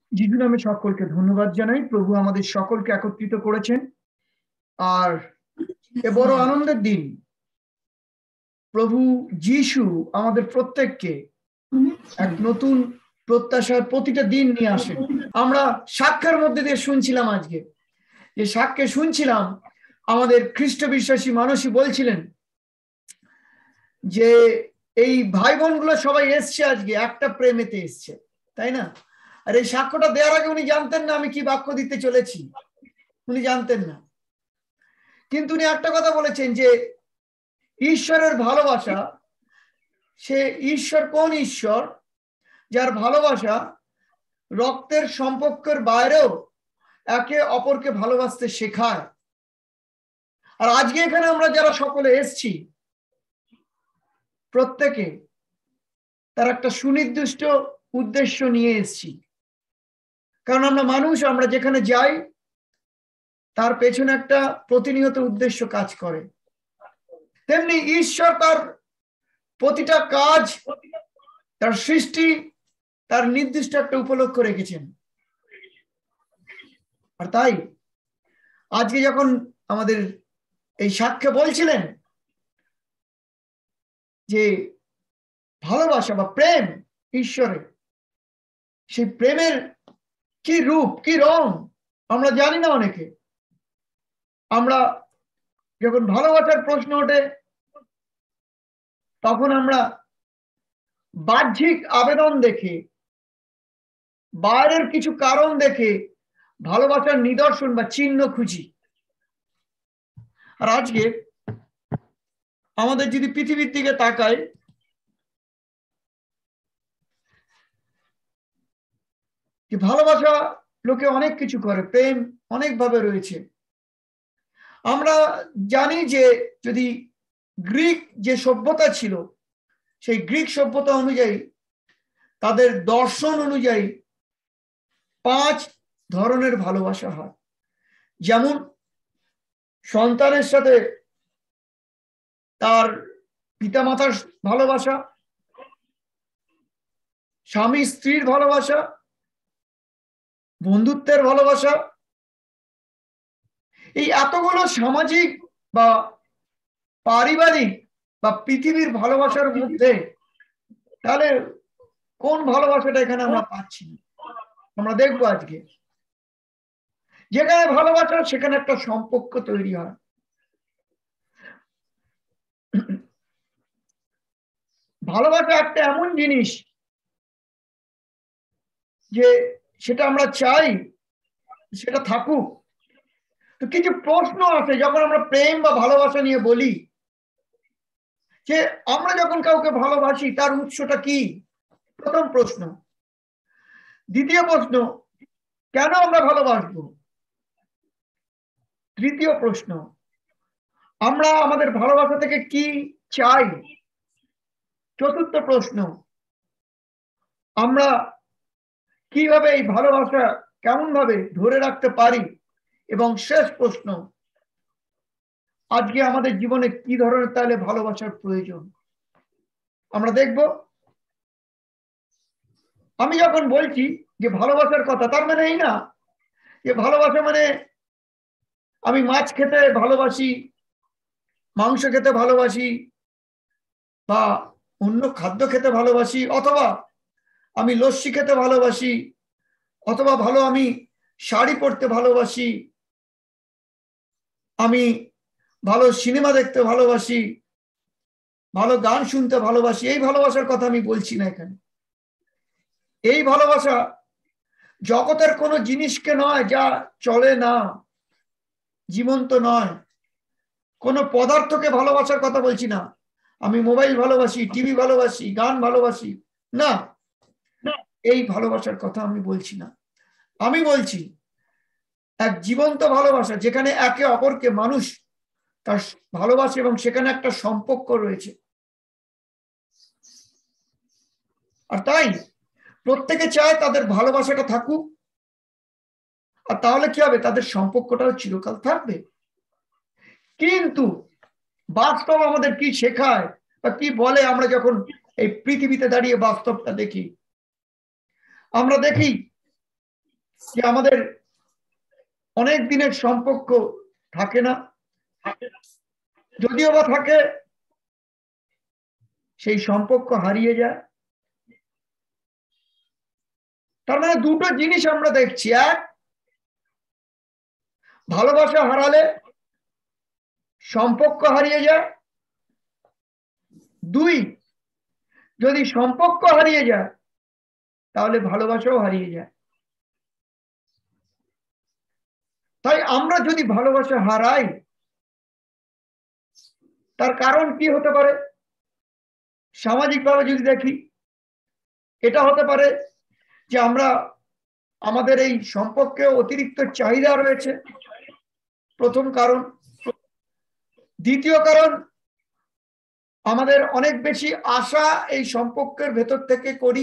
যিশু নামে সকলকে ধন্যবাদ জানাই। প্রভু আমাদের সকলকে একত্রিত করেছেন, আর এ বড় আনন্দের দিন। প্রভু যিশু আমাদের প্রত্যেককে এক নতুন প্রত্যাশার প্রতিটা দিন নিয়ে আসেন। আমরা সাক্ষ্যের মধ্যে দিয়ে শুনছিলাম, আজকে যে সাক্ষ্যে শুনছিলাম, আমাদের খ্রিস্ট বিশ্বাসী মানুষই বলছিলেন যে এই ভাই বোনগুলো সবাই এসছে আজকে একটা প্রেমেতে এসছে, তাই না? আর এই সাক্ষ্যটা দেওয়ার আগে উনি জানতেন না আমি কি বাক্য দিতে চলেছি, উনি জানতেন না। কিন্তু উনি একটা কথা বলেছেন যে ঈশ্বরের ভালোবাসা, সে ঈশ্বর কোন ঈশ্বর যার ভালোবাসা রক্তের সম্পর্কের বাইরেও একে অপরকে ভালোবাসতে শেখায়। আর আজকে এখানে আমরা যারা সকলে এসছি, প্রত্যেকে তার একটা সুনির্দিষ্ট উদ্দেশ্য নিয়ে এসছি। কারণ আমরা মানুষ, আমরা যেখানে যাই তার পেছনে একটা প্রতিনিয়ত উদ্দেশ্য কাজ করে। তেমনি ঈশ্বর তার প্রতিটা কাজ, তার সৃষ্টি, তার নির্দিষ্ট একটা উপলক্ষ রেখেছেন। আর তাই আজকে যখন আমাদের এই সাক্ষ্য বলছিলেন যে ভালোবাসা বা প্রেম ঈশ্বরের, সেই প্রেমের কি রূপ কি রং আমরা জানি না। অনেকে আমরা যখন ভালোবাসার প্রশ্ন ওঠে, তখন আমরা বাহ্যিক আবেদন দেখে, বাইরের কিছু কারণ দেখে ভালোবাসার নিদর্শন বা চিহ্ন খুঁজি। আর আজকে আমাদের যদি পৃথিবীর দিকে তাকাই, যে ভালোবাসা লোকে অনেক কিছু করে, প্রেম অনেকভাবে রয়েছে। আমরা জানি যে যদি গ্রিক যে সভ্যতা ছিল, সেই গ্রিক সভ্যতা অনুযায়ী, তাদের দর্শন অনুযায়ী 5 ধরনের ভালোবাসা হয়। যেমন সন্তানের সাথে তার পিতামাতার ভালোবাসা, স্বামী স্ত্রীর ভালোবাসা, বন্ধুত্বের ভালোবাসা। এই এতগুলো সামাজিক বা পারিবারিক বা পৃথিবীর ভালোবাসার মধ্যে তাহলে কোন ভালোবাসাটা এখানে আমরা পাচ্ছি না? আমরা দেখবো আজকে যেখানে ভালোবাসা, সেখানে একটা সম্পর্ক তৈরি হয়। ভালোবাসা একটা এমন জিনিস যে সেটা আমরা চাই সেটা থাকুক। তো কিছু প্রশ্ন আছে যখন আমরা প্রেম বা ভালোবাসা নিয়ে বলি, যে আমরা যখন কাউকে ভালোবাসি তার উৎসটা কি? প্রথম প্রশ্ন। দ্বিতীয় প্রশ্ন, কেন আমরা ভালোবাসবো? তৃতীয় প্রশ্ন, আমরা আমাদের ভালোবাসা থেকে কি চাই? চতুর্থ প্রশ্ন, আমরা কিভাবে এই ভালোবাসা কেমন ভাবে ধরে রাখতে পারি? এবং শেষ প্রশ্ন, আজকে আমাদের জীবনে কি ধরনের তাহলে ভালোবাসার প্রয়োজন আমরা দেখব। আমি যখন বলছি যে ভালোবাসার কথা, তার মানে এই না যে ভালোবাসা মানে আমি মাছ খেতে ভালোবাসি, মাংস খেতে ভালোবাসি, বা অন্য খাদ্য খেতে ভালোবাসি, অথবা আমি লস্যি খেতে ভালোবাসি, অথবা আমি শাড়ি পরতে ভালোবাসি, আমি ভালো সিনেমা দেখতে ভালোবাসি, ভালো গান শুনতে ভালোবাসি। এই ভালোবাসার কথা আমি বলছি না এখানে। এই ভালোবাসা জগতের কোনো জিনিসকে নয়, যা চলে না, জীবন্ত নয়। কোনো পদার্থকে ভালোবাসার কথা বলছি না। আমি মোবাইল ভালোবাসি, টিভি ভালোবাসি, গান ভালোবাসি না, এই ভালোবাসার কথা আমি বলছি না। আমি বলছি এক জীবন্ত ভালোবাসা, যেখানে একে অপরকে মানুষ তার ভালোবাসে এবং সেখানে একটা সম্পর্ক রয়েছে। আর তাই প্রত্যেকে চায় তাদের ভালোবাসাটা থাকুক, আর তাহলে কি হবে? তাদের সম্পর্কটাও চিরকাল থাকবে। কিন্তু বাস্তব আমাদের কি শেখায় বা কি বলে? আমরা যখন এই পৃথিবীতে দাঁড়িয়ে বাস্তবটা দেখি, আমরা দেখি যে আমাদের অনেক দিনের সম্পর্ক থাকে না, যদিও বা থাকে সেই সম্পর্ক হারিয়ে যায়। তার মানে দুটো জিনিস আমরা দেখছি, এক, ভালোবাসা হারালে সম্পর্ক হারিয়ে যায়, দুই, যদি সম্পর্ক হারিয়ে যায় তাহলে ভালোবাসাও হারিয়ে যায়। তাই আমরা যদি ভালোবাসা হারাই তার কারণ কি হতে পারে? সামাজিকভাবে যদি দেখি, এটা হতে পারে যে আমরা আমাদের এই সম্পর্কে অতিরিক্ত চাহিদা রয়েছে, প্রথম কারণ। দ্বিতীয় কারণ, আমাদের অনেক বেশি আশা এই সম্পর্কের ভেতর থেকে করি।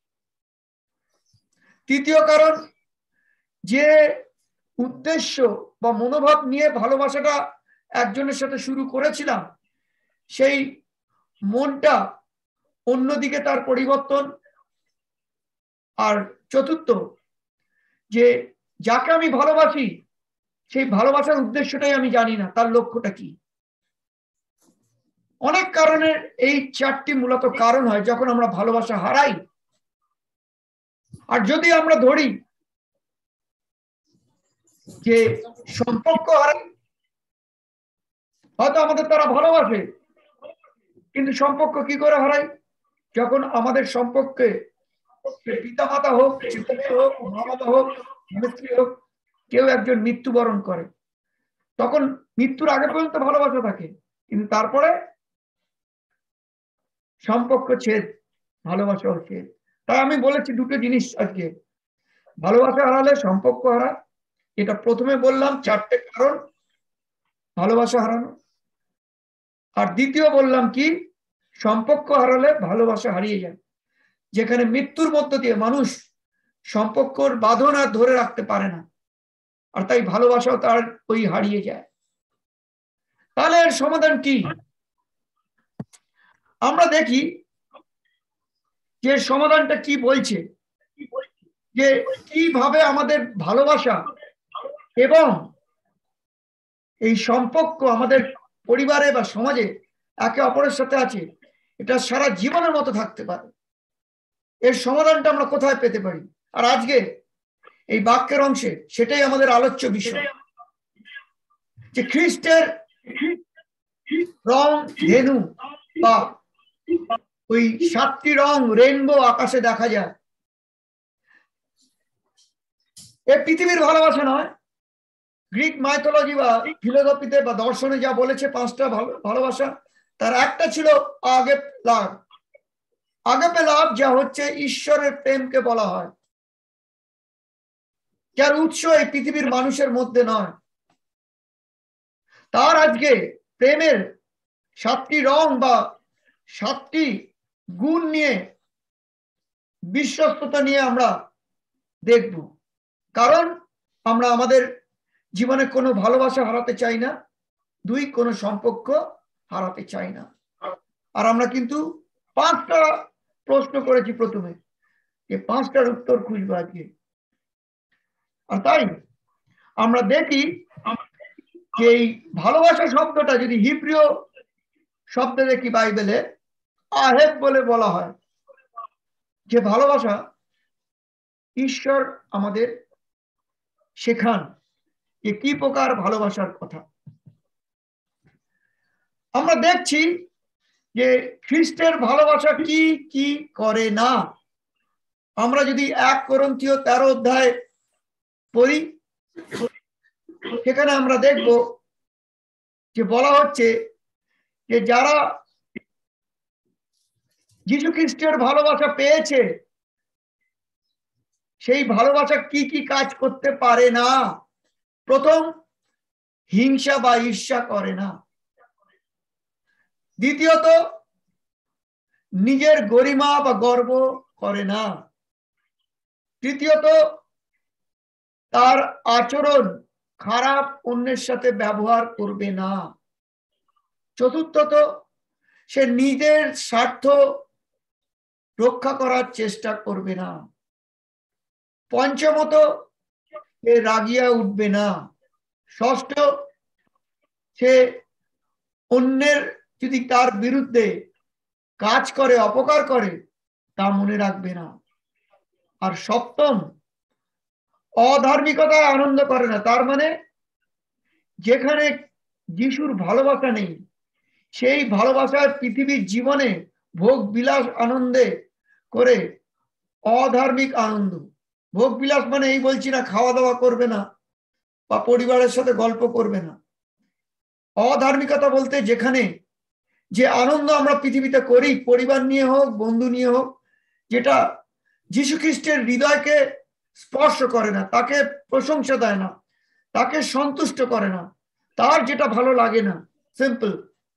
তৃতীয় কারণ, যে উদ্দেশ্য বা মনোভাব নিয়ে ভালোবাসাটা একজনের সাথে শুরু করেছিলাম সেই মনটা অন্যদিকে তার পরিবর্তন। আর চতুর্থ, যে যাকে আমি ভালোবাসি সেই ভালোবাসার উদ্দেশ্যটাই আমি জানি না, তার লক্ষ্যটা কি। অনেক কারণের এই চারটি মূলত কারণ হয় যখন আমরা ভালোবাসা হারাই। আর যদি আমরা ধরি যে সম্পর্ক হারাই, হয়তো আমাদের তারা ভালোবাসে, কিন্তু সম্পর্ক কি করে হারাই? যখন আমাদের সম্পর্কে পিতামাতা হোক, ছেলে হোক, মা বাবা হোক, স্ত্রী হোক, কেউ একজন মৃত্যুবরণ করে, তখন মৃত্যুর আগে পর্যন্ত ভালোবাসা থাকে, কিন্তু তারপরে সম্পর্ক ছেদ, ভালোবাসাও ছেদ। তাই আমি বলেছি দুটো জিনিস আজকে, ভালোবাসা হারালে সম্পর্ক হারা, এটা প্রথমে বললাম চারটে কারণ ভালোবাসা হারানো। আর দ্বিতীয় বললাম কি, সম্পর্ক হারালে ভালোবাসা হারিয়ে যায়, যেখানে মৃত্যুর মধ্য দিয়ে মানুষ সম্পর্কর বাঁধন আর ধরে রাখতে পারে না, আর তাই ভালোবাসাও তার ওই হারিয়ে যায়। তাহলে এর সমাধান কি? আমরা দেখি যে সমাধানটা কি বলছে, যে কিভাবে আমাদের ভালোবাসা এবং এই সম্পর্ক আমাদের পরিবারে বা সমাজে একে অপরের সাথে আছে, এটা সারা জীবনের মতো থাকতে পারে। এর সমাধানটা আমরা কোথায় পেতে পারি? আর আজকে এই বাক্যের অংশে সেটাই আমাদের আলোচ্য বিষয়, যে খ্রিস্টের রং ধেনু বা ওই 7টি রং রেইনবো আকাশে দেখা যায়। এ পৃথিবীর ভালোবাসা নয়, গ্রিক মাইথোলজি বা ফিলোসফিতে বা দর্শনে যা বলেছে 5টা ভালোবাসা, তার একটা ছিল আগেপ লাভ। আগেপে লাভ যা হচ্ছে ঈশ্বরের প্রেমকে বলা হয়, যার উৎস এই পৃথিবীর মানুষের মধ্যে নয়। তার আজকে প্রেমের 7টি রং বা 7টি গুণ নিয়ে, বিশ্বস্ততা নিয়ে আমরা দেখব। কারণ আমরা আমাদের জীবনে কোনো ভালোবাসা হারাতে চাই না, দুই, কোনো সম্পর্ক হারাতে চাই না। আর আমরা কিন্তু 5টা প্রশ্ন করেছি প্রথমে, এই 5টার উত্তর খুঁজবো আজকে। আর তাই আমরা দেখি যে এই ভালোবাসা শব্দটা যদি হিব্রীয় শব্দে দেখি বাইবেলে আহেব বলে বলা হয়, যে ভালোবাসা ঈশ্বর আমাদের শেখান যে কি প্রকার ভালোবাসার কথা। আমরা দেখছি যে খ্রিস্টের ভালোবাসা কি কি করে না। আমরা যদি 1 কোরিন্থীয় 13 অধ্যায় পড়ি, সেখানে আমরা দেখব যে বলা হচ্ছে যে যারা যীশু খ্রিস্টের ভালোবাসা পেয়েছে সেই ভালোবাসা কি কি কাজ করতে পারে না। প্রথম, হিংসা বা ঈর্ষা করে না। দ্বিতীয়ত, নিজের গরিমা বা গর্ব করে না। তৃতীয়ত, তার আচরণ খারাপ অন্যের সাথে ব্যবহার করবে না। চতুর্থত, সে নিজের স্বার্থ রক্ষা করার চেষ্টা করবে না। পঞ্চমত, সে রাগিয়া উঠবে না। ষষ্ঠ, সে অন্যের যদি তার বিরুদ্ধে কাজ করে, অপকার করে, তা মনে রাখবে না। আর সপ্তম, অধার্মিকতায় আনন্দ করে না। তার মানে যেখানে যিশুর ভালোবাসা নেই, সেই ভালোবাসায় পৃথিবীর জীবনে ভোগ বিলাস আনন্দে করে অধার্মিক আনন্দ। ভোগ বিলাস মানে এই বলছি না খাওয়া দাওয়া করবে না বা পরিবারের সাথে গল্প করবে না। অধার্মিকতা বলতে যেখানে যে আনন্দ আমরা পৃথিবীতে করি, পরিবার নিয়ে হোক, বন্ধু নিয়ে হোক, যেটা যীশু খ্রিস্টের হৃদয়কে স্পর্শ করে না, তাকে প্রশংসা দেয় না, তাকে সন্তুষ্ট করে না, তার যেটা ভালো লাগে না, সিম্পল।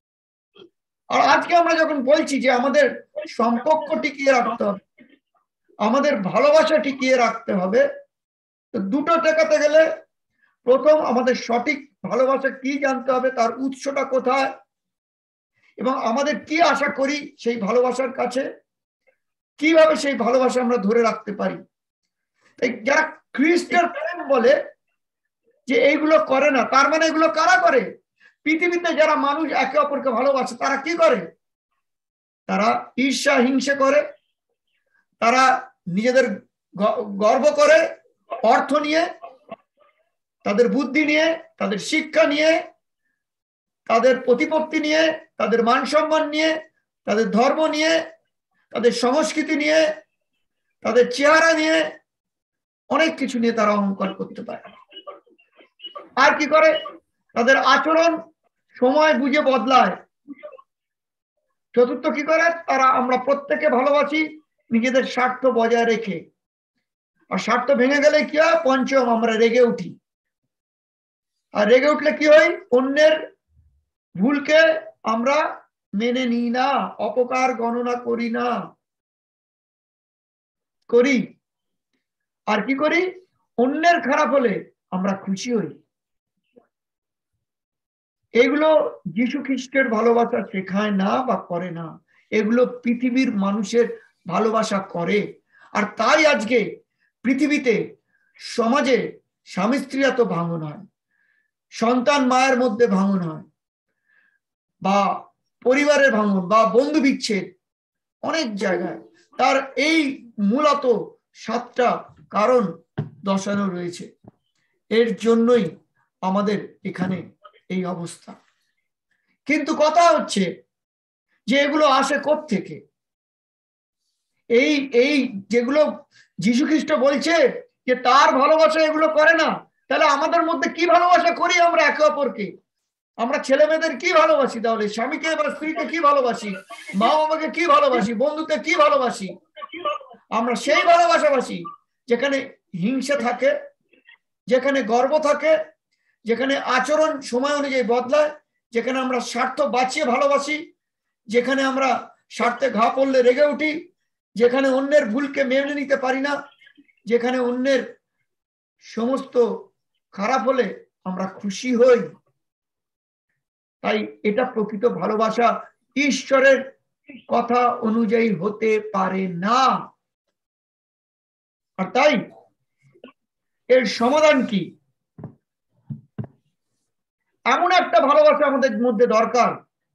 আর আজকে আমরা যখন বলছি যে আমাদের সম্পর্ক টিকিয়ে রাখতে হবে, আমাদের ভালোবাসা টিকিয়ে রাখতে হবে, তো দুটো টেকাতে গেলে প্রথম আমাদের সঠিক ভালোবাসা কি জানতে হবে, তার উৎসটা কোথায়, এবং আমাদের কি আশা করি সেই ভালোবাসার কাছে, কিভাবে সেই ভালোবাসা আমরা ধরে রাখতে পারি। তাই যারা খ্রিস্টের প্রেম বলে যে এইগুলো করে না, তার মানে এগুলো কারা করে? পৃথিবীতে যারা মানুষ একে অপরকে ভালোবাসে তারা কি করে? তারা ঈর্ষা হিংসে করে, তারা নিজেদের গর্ব করে অর্থ নিয়ে, তাদের বুদ্ধি নিয়ে, তাদের শিক্ষা নিয়ে, তাদের প্রতিপত্তি নিয়ে, তাদের মান সম্মান নিয়ে, তাদের ধর্ম নিয়ে, তাদের সংস্কৃতি নিয়ে, তাদের চেহারা নিয়ে, অনেক কিছু নিয়ে তারা অহংকার করতে পারে। আর কি করে? তাদের আচরণ সময় বুঝে বদলায়। চতুর্থ কি করে? তারা আমরা প্রত্যেকে ভালোবাসি নিজেদের স্বার্থ বজায় রেখে, আর স্বার্থ ভেঙে গেলে কি হয়? পঞ্চম, আমরা রেগে উঠি। আর রেগে উঠলে কি হয়? অন্যের ভুলকে আমরা মেনে নিই না, অপকার গণনা করি না, করি। আর কি করি? অন্যের খারাপ হলে আমরা খুশি হই। এগুলো যীশু খ্রিস্টের ভালোবাসা শেখায় না বা করে না, এগুলো পৃথিবীর মানুষের ভালোবাসা করে। আর তাই আজকে পৃথিবীতে সমাজে স্বামী স্ত্রী এত ভাঙন হয়, সন্তান মায়ের মধ্যে ভাঙন হয়, বা পরিবারের ভাঙন, বা বন্ধু বিচ্ছেদ অনেক জায়গায়। তার এই মূলত 7টা কারণ দর্শানো রয়েছে। এর জন্যই আমাদের এখানে এই অবস্থা। কিন্তু কথা হচ্ছে যে এগুলো আসে কোত্থেকে? এই এই যেগুলো যীশু খ্রিস্ট বলছে যে তার ভালোবাসা এগুলো করে না, তাহলে আমাদের মধ্যে কি ভালোবাসা করি আমরা একে অপরকে? আমরা ছেলে মেয়েদের কি ভালোবাসি? তাহলে স্বামীকে বা স্ত্রীকে কি ভালোবাসি? মা বাবাকে কি ভালোবাসি? বন্ধুকে কি ভালোবাসি? আমরা সেই ভালোবাসাবাসি যেখানে হিংসা থাকে, যেখানে গর্ব থাকে, যেখানে আচরণ সময় অনুযায়ী বদলায়, যেখানে আমরা স্বার্থ বাঁচিয়ে ভালোবাসি, যেখানে আমরা স্বার্থে ঘা পড়লে রেগে উঠি, যেখানে অন্যের ভুলকে মেনে নিতে পারি না, যেখানে অন্যের সমস্ত খারাপ হলে আমরা খুশি হই। তাই এটা প্রকৃত ভালোবাসা ঈশ্বরের কথা অনুযায়ী হতে পারে না। আর তাই এর সমাধান কি? এমন একটা ভালোবাসা আমাদের মধ্যে দরকার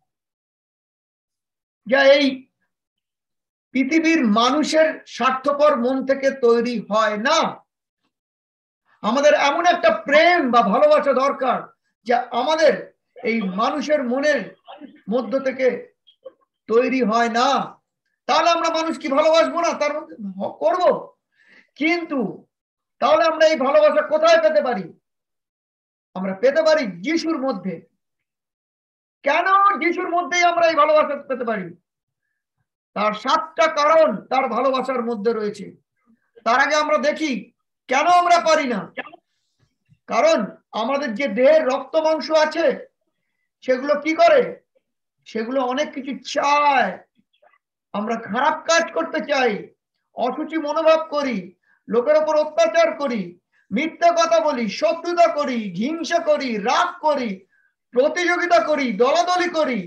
যা এই পৃথিবীর মানুষের স্বার্থপর মন থেকে তৈরি হয় না। আমাদের এমন একটা প্রেম বা ভালোবাসা দরকার যা আমাদের এই মানুষের মনের মধ্য থেকে তৈরি হয় না। তাহলে আমরা মানুষ কি ভালোবাসবো না? তার মধ্যে করব, কিন্তু তাহলে আমরা এই ভালোবাসা কোথায় পেতে পারি? আমরা পেতে পারি যিশুর মধ্যে। কেন যিশুর মধ্যেই আমরা এই ভালোবাসা পেতে পারি? তার 7টা কারণ তার ভালোবাসার মধ্যে রয়েছে। তার আগে আমরা দেখি কেন আমরা পারি না। কারণ আমাদের যে দেহের রক্ত মাংস আছে সেগুলো কি করে? সেগুলো অনেক কিছু চায়। আমরা খারাপ কাজ করতে চাই, অসুচি মনোভাব করি, লোকের ওপর অত্যাচার করি, মিথ্যা কথা বলি, শত্রুতা করি, হিংসা করি, রাগ করি, প্রতিযোগিতা করি, দলাদলি করি,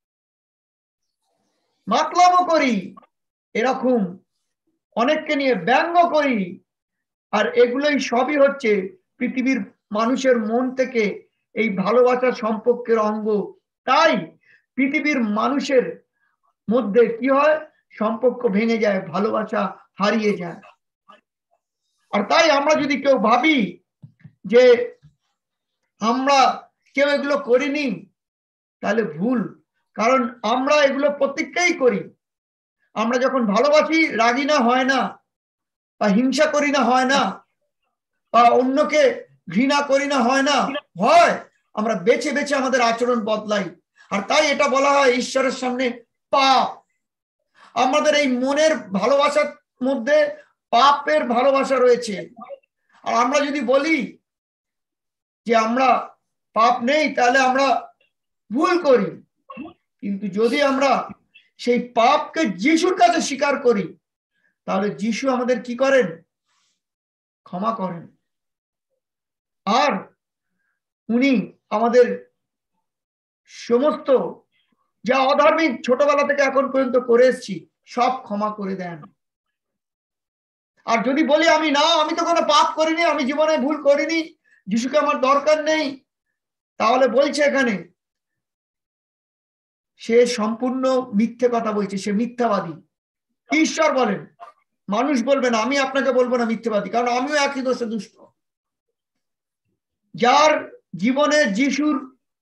মাতলামো করি, এরকম অনেককে নিয়ে ব্যঙ্গ করি। আর এগুলোই সবই হচ্ছে পৃথিবীর মানুষের মন থেকে এই ভালোবাসা সম্পর্কের অঙ্গ। তাই পৃথিবীর মানুষের মধ্যে কি হয়, সম্পর্ক ভেঙে যায়, ভালোবাসা হারিয়ে যায়। আর তাই আমরা যদি কেউ ভাবি যে আমরা কেউ এগুলো করিনি, তাহলে ভুল। কারণ আমরা এগুলো প্রত্যেকটাই করি। আমরা যখন ভালোবাসি রাগি না, হয় না, বা হিংসা করি না, হয় না, বা অন্যকে ঘৃণা করি না, হয় না, হয় আমরা বেছে বেছে আমাদের আচরণ বদলাই। আর তাই এটা বলা হয় ঈশ্বরের সামনে পাপ। আমাদের এই মনের ভালোবাসার মধ্যে পাপের ভালোবাসা রয়েছে। আর আমরা যদি বলি যে আমরা পাপ নেই, তাহলে আমরা ভুল করি। কিন্তু যদি আমরা সেই পাপকে যিশুর কাছে স্বীকার করি, তাহলে যিশু আমাদের কি করেন, ক্ষমা করেন। আর উনি আমাদের সমস্ত যা অধার্মিক ছোটবেলা থেকে এখন পর্যন্ত করে এসেছি সব ক্ষমা করে দেন। আর যদি বলি আমি না, আমি তো কোনো পাপ করিনি, আমি জীবনে ভুল করিনি, যিশুকে আমার দরকার নেই, তাহলে বলছে এখানে সে সম্পূর্ণ মিথ্যে কথা বলছে, সে মিথ্যাবাদী। ঈশ্বর বলেন, মানুষ বলবে না, আমি আপনাকে বলবো না মিথ্যাবাদী, কারণ আমিও একই দোষে দুষ্ট। যার জীবনে যিশুর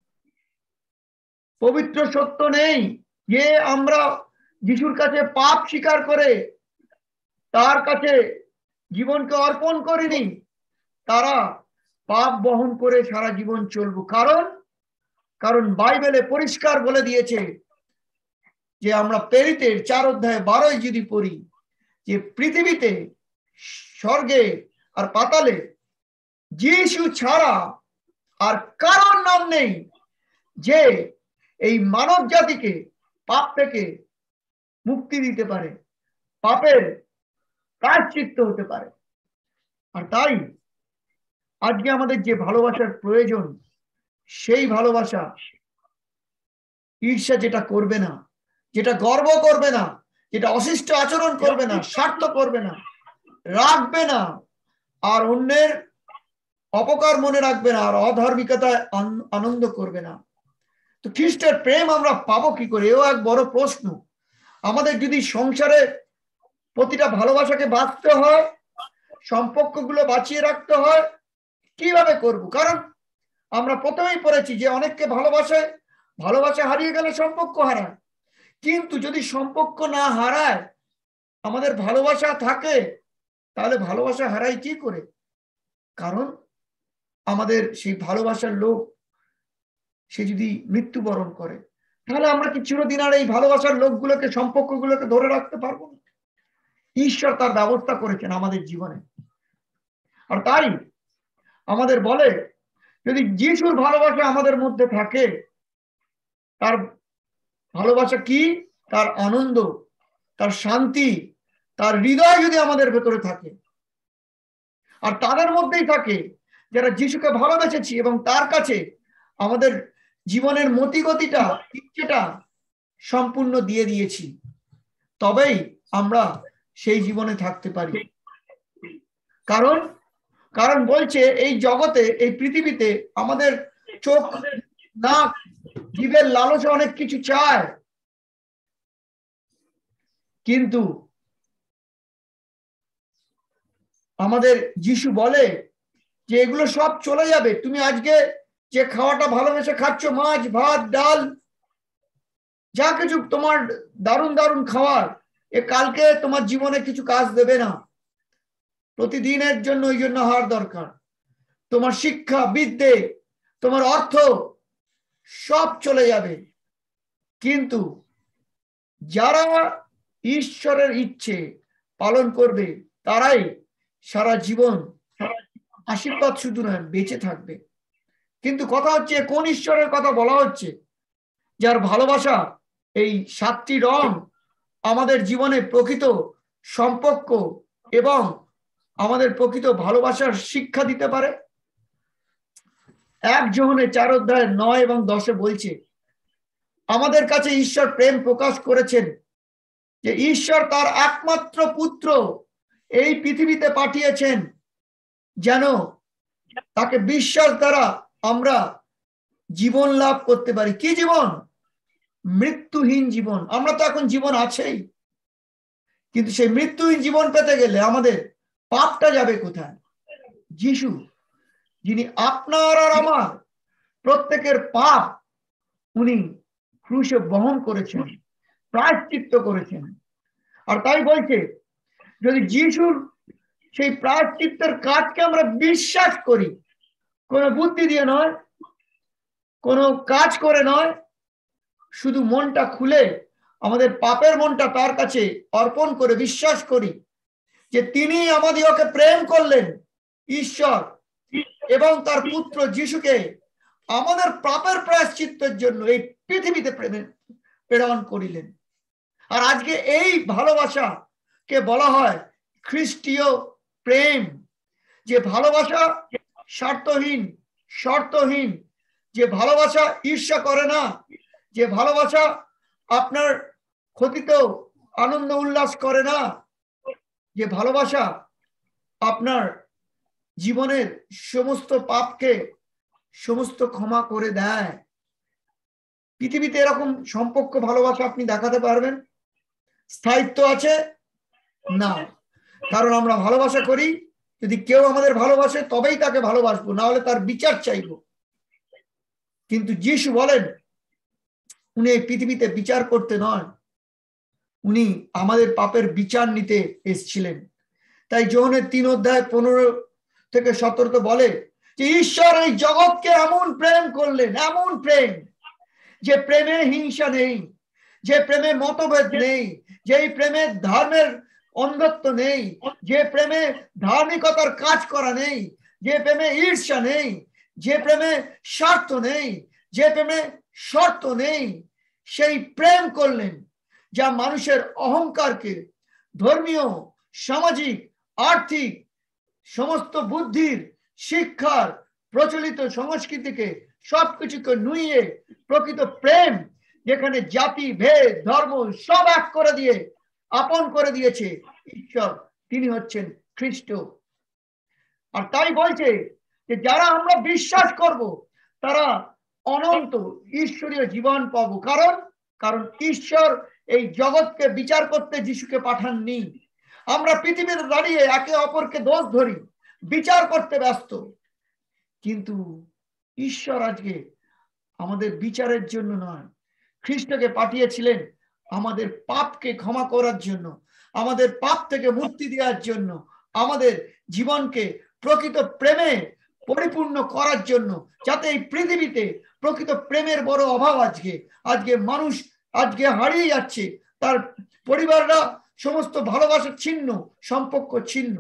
পবিত্র সত্য নেই, যে আমরা যিশুর কাছে পাপ স্বীকার করে তার কাছে জীবনকে অর্পণ করিনি, তারা পাপ বহন করে সারা জীবন চলবো। কারণ বাইবেলে পরিষ্কার বলে দিয়েছে যে আমরা প্রেরিতের 4:12 যদি পড়ি, যে পৃথিবীতে, স্বর্গে আর পাতালে যিশু ছাড়া আর কারোর নাম নেই যে এই মানব জাতিকে পাপ থেকে মুক্তি দিতে পারে, পাপের প্রায়শ্চিত্ত হতে পারে। আর তাই আজকে আমাদের যে ভালোবাসার প্রয়োজন, সেই ভালোবাসা ঈর্ষা যেটা করবে না, যেটা গর্ব করবে না, যেটা অশিষ্ট আচরণ করবে না, স্বার্থ করবে না, রাখবে না, আর অন্যের অপকার মনে রাখবে না, আর অধার্মিকতায় আনন্দ করবে না। তো খ্রিস্টের প্রেম আমরা পাবো কি করে, এও এক বড় প্রশ্ন। আমাদের যদি সংসারে প্রতিটা ভালোবাসাকে বাঁচতে হয়, সম্পর্কগুলো বাঁচিয়ে রাখতে হয়, কিভাবে করব? কারণ আমরা প্রথমেই পড়েছি যে অনেককে ভালোবাসা হারিয়ে গেলে সম্পর্ক হারায়। কিন্তু যদি সম্পর্ক না হারায়, আমাদের ভালোবাসা থাকে, তাহলে ভালোবাসা হারাই কি করে? কারণ আমাদের সেই ভালোবাসার লোক সে যদি মৃত্যুবরণ করে, তাহলে আমরা কি চিরদিন আর এই ভালোবাসার লোকগুলোকে, সম্পর্কগুলোকে ধরে রাখতে পারবো না? ঈশ্বর তার ব্যবস্থা করেছেন আমাদের জীবনে। আর তাই আমাদের বলে, যদি যিশুর ভালোবাসা আমাদের মধ্যে থাকে, তার ভালোবাসা কি, তার আনন্দ, তার শান্তি, তার হৃদয় যদি আমাদের ভেতরে থাকে, আর তাদের মধ্যেই থাকে যারা যিশুকে ভালোবেসেছি এবং তার কাছে আমাদের জীবনের মতিগতিটা, ইচ্ছেটা সম্পূর্ণ দিয়ে দিয়েছি, তবেই আমরা সেই জীবনে থাকতে পারি। কারণ বলছে এই জগতে, এই পৃথিবীতে আমাদের চোখ, নাক, জীবের লালসা অনেক কিছু চায়, কিন্তু আমাদের যিশু বলে যে এগুলো সব চলে যাবে। তুমি আজকে যে খাওয়াটা ভালোবেসে খাচ্ছ, মাছ, ভাত, ডাল, যা কিছু তোমার দারুণ দারুণ খাওয়ার, এ কালকে তোমার জীবনে কিছু কাজ দেবে না। প্রতিদিনের জন্য ওই জন্য হওয়ার দরকার। তোমার শিক্ষা, বিদ্যে, তোমার অর্থ সব চলে যাবে। কিন্তু যারা ঈশ্বরের ইচ্ছে পালন করবে, তারাই সারা জীবন আশীর্বাদ শুধু নয়, বেঁচে থাকবে। কিন্তু কথা হচ্ছে, কোন ঈশ্বরের কথা বলা হচ্ছে? যার ভালোবাসা এই 7টি রং আমাদের জীবনে প্রকৃত সম্পর্ক এবং আমাদের প্রকৃত ভালোবাসার শিক্ষা দিতে পারে। 1 যোহনে 4:9 এবং 10 বলছে, আমাদের কাছে ঈশ্বর প্রেম প্রকাশ করেছেন যে ঈশ্বর তার একমাত্র পুত্র এই পৃথিবীতে পাঠিয়েছেন, যেন তাকে বিশ্বাস দ্বারা আমরা জীবন লাভ করতে পারি। কি জীবন? মৃত্যুহীন জীবন। আমরা তো এখন জীবন আছেই, কিন্তু সেই মৃত্যুহীন জীবন পেতে গেলে আমাদের পাপটা যাবে কোথায়? যিশু, যিনি আপনার আর আমার প্রত্যেকের পাপ উনি ক্রুশে বহন করেছেন, প্রায়শ্চিত্ত করেছেন। আর তাই বলছে, যদি যিশুর সেই প্রায়শ্চিত্তের কাজকে আমরা বিশ্বাস করি, কোনো বুদ্ধি দিয়ে নয়, কোনো কাজ করে নয়, শুধু মনটা খুলে আমাদের পাপের মনটা তার কাছে অর্পণ করে বিশ্বাস করি যে তিনি আমাদিগকে প্রেম করলেন, ঈশ্বর, এবং তার পুত্র যিশুকে আমাদের পাপের প্রায়শ্চিত্তের জন্য এই পৃথিবীতে প্রেরণ করিলেন। আর আজকে এই ভালোবাসাকে বলা হয় খ্রিস্টীয় প্রেম, যে ভালোবাসা স্বার্থহীন, শর্তহীন, যে ভালোবাসা ঈর্ষা করে না, যে ভালোবাসা আপনার ক্ষতিতেও আনন্দ উল্লাস করে না, যে ভালোবাসা আপনার জীবনের সমস্ত পাপকে সমস্ত ক্ষমা করে দেয়। পৃথিবীতে এরকম সম্পর্ক ভালোবাসা আপনি দেখাতে পারবেন? স্থায়িত্ব আছে না, কারণ আমরা ভালোবাসা করি যদি কেউ আমাদের ভালোবাসে তবেই তাকে ভালোবাসবো, না হলে তার বিচার চাইবো। কিন্তু যিশু বলেন উনি এই পৃথিবীতে বিচার করতে নয়, উনি আমাদের পাপের বিচার নিতে এসেছিলেন। তাই যোহনের 3:15-17 বলে যে ঈশ্বর এই জগৎকে এমন প্রেম করলেন, এমন প্রেম, যে প্রেমে হিংসা নেই, যে প্রেমে মতভেদ নেই, যেই প্রেমে ধর্মের অন্ধত্ব নেই, যে প্রেমে ধার্মিকতার কাজ করা নেই, যে প্রেমে ঈর্ষা নেই, যে প্রেমে স্বার্থ নেই, যে প্রেমে শর্ত নেই, সেই প্রেম করলেন যা মানুষের অহংকারকে, ধর্মীয়, সামাজিক, আর্থিক সমস্ত বুদ্ধির, শিক্ষার, প্রচলিত সংস্কৃতিকে সবকিছুকে নুইয়ে প্রকৃত প্রেম, যেখানে জাতি, ভেদ, ধর্ম সব এক করে দিয়ে আপন করে দিয়েছে ঈশ্বর, তিনি হচ্ছেন খ্রিস্ট। আর তাই বলছে যে যারা আমরা বিশ্বাস করব তারা অনন্ত ঈশ্বরীয় জীবন পাবো। কারণ ঈশ্বর এই জগৎকে বিচার করতে যিশুকে পাঠাননি। আমরা পৃথিবীতে দাঁড়িয়ে একে অপরকে দোষ ধরি, বিচার করতে ব্যস্ত, কিন্তু ঈশ্বর আজকে আমাদের বিচারের জন্য নয়, খ্রিস্টকে পাঠিয়েছিলেন আমাদের পাপকে ক্ষমা করার জন্য, আমাদের পাপ থেকে মুক্তি দেওয়ার জন্য, আমাদের জীবনকে প্রকৃত প্রেমে পরিপূর্ণ করার জন্য, যাতে এই পৃথিবীতে প্রকৃত প্রেমের বড় অভাব। আজকে মানুষ আজকে হারিয়ে যাচ্ছে, তার পরিবাররা সমস্ত ভালোবাসা ছিন্ন, সম্পর্ক ছিন্ন।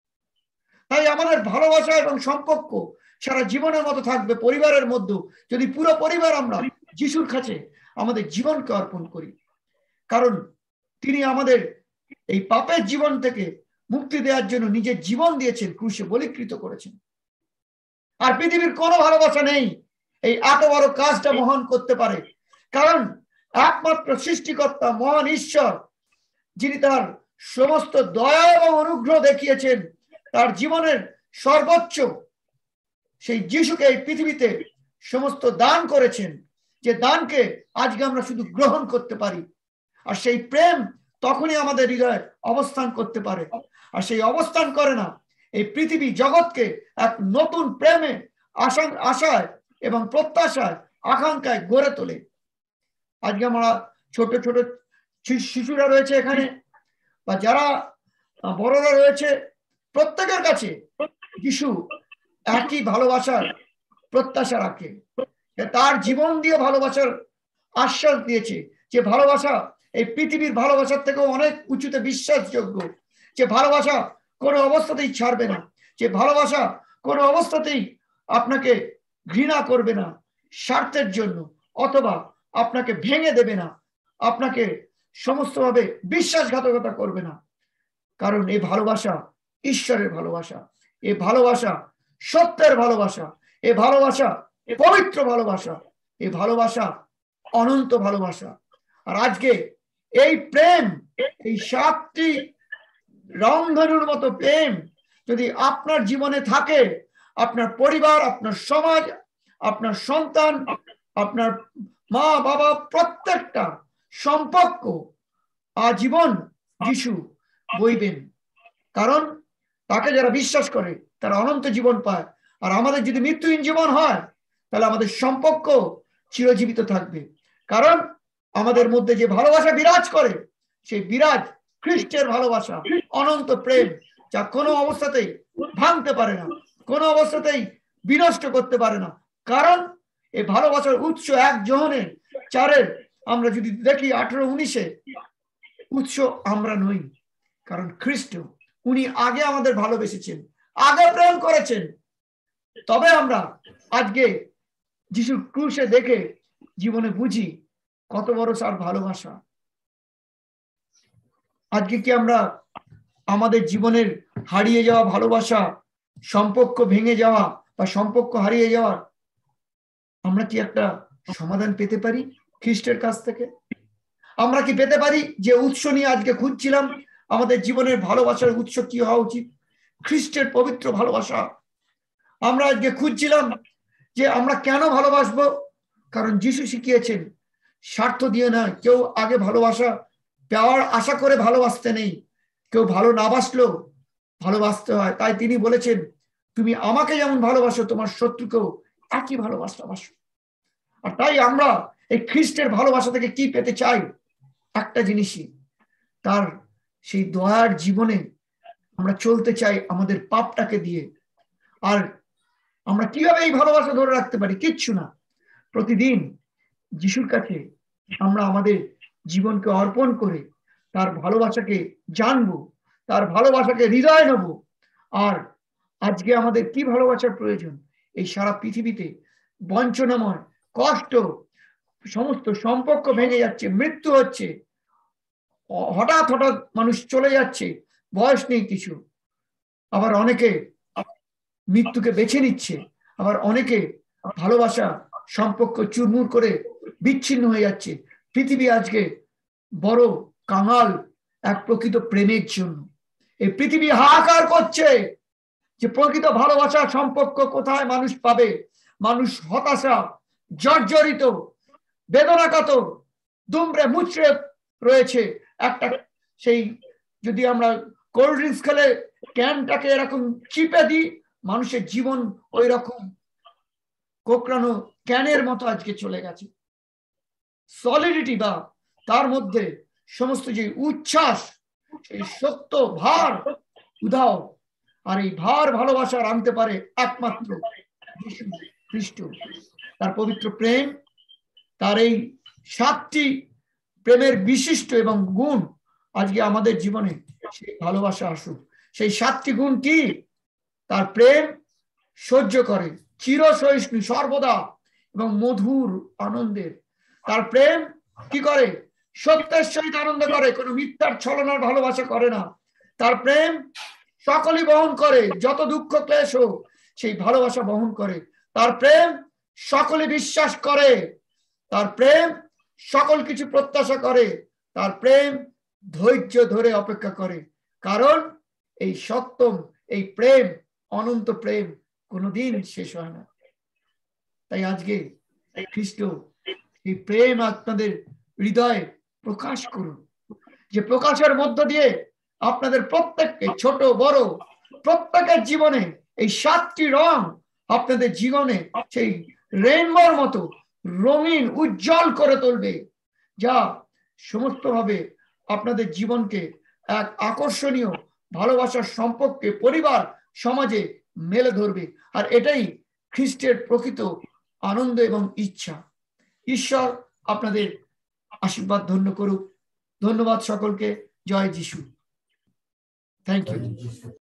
তাই আমাদের ভালোবাসা এবং সম্পর্ক সারা জীবনের মতো থাকবে পরিবারের মধ্যে, যদি পুরো পরিবার আমরা যিশুর কাছে আমাদের জীবনকে অর্পণ করি। কারণ তিনি আমাদের এই পাপের জীবন থেকে মুক্তি দেওয়ার জন্য নিজের জীবন দিয়েছেন, ক্রুশে বলিকৃত করেছেন। আর পৃথিবীর কোনো ভালোবাসা নেই এই এত বড় কাজটা মহান করতে পারে, কারণ একমাত্র সৃষ্টিকর্তা মহান ঈশ্বর, যিনি তার সমস্ত দয়া এবং অনুগ্রহ দেখিয়েছেন, তার জীবনের সর্বোচ্চ সেই যিশুকে এই পৃথিবীতে সমস্ত দান করেছেন, যে দানকে আজকে আমরা শুধু গ্রহণ করতে পারি। আর সেই প্রেম তখনই আমাদের হৃদয়ে অবস্থান করতে পারে, আর সেই অবস্থান করে না এই পৃথিবী জগৎকে এক নতুন প্রেমে আশায় এবং প্রত্যাশায়, আকাঙ্ক্ষায় গড়ে তোলে। আজকে আমরা ছোট ছোট শিশুরা রয়েছে এখানে, বা যারা বড়রা রয়েছে, প্রত্যেকের কাছে যিশু একই ভালোবাসার প্রত্যাশা রাখে। তার জীবন দিয়ে ভালোবাসার আশ্বাস দিয়েছে, যে ভালোবাসা এই পৃথিবীর ভালোবাসার থেকেও অনেক উঁচুতে বিশ্বাসযোগ্য, যে ভালোবাসা কোনো অবস্থাতেই ছাড়বে না, যে ভালোবাসা কোনো অবস্থাতেই আপনাকে ঘৃণা করবে না স্বার্থের জন্য, অথবা আপনাকে ভেঙে দেবে না, আপনাকে সমস্তভাবে বিশ্বাসঘাতকতা করবে না। কারণ এই ভালোবাসা ঈশ্বরের ভালোবাসা, এই ভালোবাসা সত্যের ভালোবাসা, এই ভালোবাসা পবিত্র ভালোবাসা, এই ভালোবাসা অনন্ত ভালোবাসা। আর আজকে এই প্রেম, এই 7টি রংধনুর মতো প্রেম যদি আপনার জীবনে থাকে, আপনার পরিবার, আপনার সমাজ, আপনার সন্তান, আপনার মা বাবা, প্রত্যেকটা সম্পর্ক আজীবন যিশু বইবেন। কারণ তাকে যারা বিশ্বাস করে তারা অনন্ত জীবন পায়। আর আমাদের যদি মৃত্যুহীন জীবন হয় তাহলে আমাদের সম্পর্ক চিরজীবিত থাকবে। কারণ আমাদের মধ্যে যে ভালোবাসা বিরাজ করে সেই বিরাজ খ্রিস্টের ভালোবাসা, অনন্ত প্রেম, যা কোনো অবস্থাতেই ভাঙতে পারে না, কোনো অবস্থাতেই বিনষ্ট করতে পারে না। কারণ এই ভালোবাসার উৎস 1 যোহনের 4 আমরা যদি দেখি 18-19 উৎস আমরা নই, কারণ খ্রিস্ট উনি আগে আমাদের ভালোবেসেছেন, আগে প্রেম করেছেন। তবে আমরা আজকে যিশুর ক্রুশে দেখে জীবনে বুঝি কত বড় তার ভালোবাসা। আজকে কি আমরা আমাদের জীবনের হারিয়ে যাওয়া ভালোবাসা, সম্পর্ক ভেঙে যাওয়া বা সম্পর্ক হারিয়ে যাওয়ার আমরা কি একটা সমাধান পেতে পারি খ্রিস্টের কাছ থেকে? আমরা কি পেতে পারি যে উৎস নিয়ে আজকে খুঁজছিলাম আমাদের জীবনের ভালোবাসার উৎস কি হওয়া উচিত? খ্রিস্টের পবিত্র ভালোবাসা। আমরা আজকে খুঁজছিলাম যে আমরা কেন ভালোবাসবো, কারণ যিশু শিখিয়েছেন স্বার্থ দিয়ে নয়। কেউ আগে ভালোবাসা পাওয়ার আশা করে ভালোবাসতে নেই, কেউ ভালো না বাসলেও ভালোবাসতে হয়। তাই তিনি বলেছেন, তুমি আমাকে যেমন ভালোবাসো তোমার শত্রুকেও একই ভালোবাসা বাসো। আর তাই আমরা এই খ্রিস্টের ভালোবাসা থেকে কি পেতে চাই? একটা জিনিসই, তার সেই দয়ার জীবনে আমরা চলতে চাই আমাদের পাপটাকে দিয়ে। আর আমরা কিভাবে এই ভালোবাসা ধরে রাখতে পারি? কিচ্ছু না, প্রতিদিন যিশুর কাছে আমরা আমাদের জীবনকে অর্পণ করে তার ভালোবাসাকে জানবো, তার ভালোবাসাকে হৃদয় নেব। আর আজকে আমাদের কি ভালোবাসার প্রয়োজন? এই সারা পৃথিবীতে বঞ্চনাময়, কষ্ট, সমস্ত সম্পর্ক ভেঙে যাচ্ছে, মৃত্যু হচ্ছে, হঠাৎ হঠাৎ মানুষ চলে যাচ্ছে, বয়স নেই কিছু। আবার অনেকে মৃত্যুকে বেছে নিচ্ছে, আবার অনেকে ভালোবাসা সম্পর্ক চুরমুর করে বিচ্ছিন্ন হয়ে যাচ্ছে। পৃথিবী আজকে বড় কাঙাল এক প্রকৃত প্রেমের জন্য। এই পৃথিবী হাহাকার করছে যে প্রকৃত ভালোবাসা সম্পর্ক কোথায় মানুষ পাবে। মানুষ হতাশা, জর্জরিত, বেদনাকাতর, দুমড়ে মুচড়ে রয়েছে। একটা সেই যদি আমরা কোল্ড ড্রিঙ্কস খেলে ক্যানটাকে এরকম চিপে দিই, মানুষের জীবন ওই রকম কোকড়ানো ক্যানের মতো আজকে চলে গেছে। সলিডিটি বা তার মধ্যে সমস্ত যে উচ্ছ্বাস, সেই সত্য ভার উধাও। আর এই ভার ভালোবাসার আনতে পারে একমাত্র যীশু খ্রিস্ট। তার পবিত্র প্রেম, তার এই 7টি প্রেমের বিশিষ্ট এবং গুণ আজকে আমাদের জীবনে সেই ভালোবাসা আসুক। সেই 7টি গুণ কি? তার প্রেম সহ্য করে, চির সহিষ্ণু, সর্বদা এবং মধুর আনন্দের। তার প্রেম কি করে? সত্যের সহিত আনন্দ করে, কোনো মিথ্যার ছলনার ভালোবাসা করে না। তার প্রেম সকলই বহন করে, যত দুঃখ ক্লেশ হোক সেই ভালোবাসা বহন করে। তার প্রেম সকলে বিশ্বাস করে, তার প্রেম সকল কিছু প্রত্যাশা করে, তার প্রেম ধৈর্য ধরে অপেক্ষা করে। কারণ এই সত্যম, এই প্রেম, অনন্ত প্রেম কোনোদিন শেষ হয় না। তাই আজকে খ্রিস্ট এই প্রেম আপনাদের হৃদয়ে প্রকাশ করুন, যে প্রকাশের মধ্য দিয়ে আপনাদের প্রত্যেককে, ছোট বড় প্রত্যেকের জীবনে এই 7টি রং আপনাদের জীবনে সেই রেইনবোর মতো রঙিন উজ্জ্বল করে তুলবে, যা সমস্তভাবে আপনাদের জীবনকে এক আকর্ষণীয় ভালোবাসার সম্পর্কে পরিবার সমাজে মেলে ধরবে। আর এটাই খ্রিস্টের প্রকৃত আনন্দ এবং ইচ্ছা। ঈশ্বর আপনাদের আশীর্বাদ ধন্য করুক। ধন্যবাদ সকলকে। জয় যিশু। Thank you.